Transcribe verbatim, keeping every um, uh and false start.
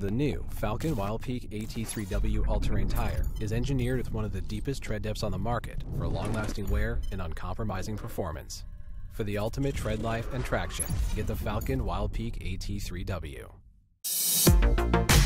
The new Falken Wildpeak A T three W all-terrain tire is engineered with one of the deepest tread depths on the market for long-lasting wear and uncompromising performance. For the ultimate tread life and traction, get the Falken Wildpeak A T three W.